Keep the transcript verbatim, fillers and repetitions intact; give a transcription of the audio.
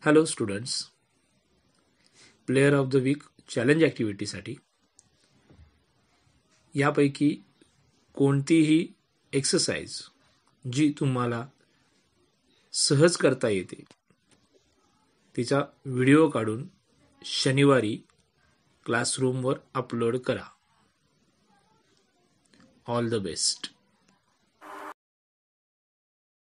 Hello students, player of the week challenge ॲक्टिव्हिटीसाठी यापैकी कोणतीही एक्सरसाइज जी तुम्हाला सहज करता येते तिचा व्हिडिओ काढून शनिवारी क्लासरूमवर अपलोड करा. All the best.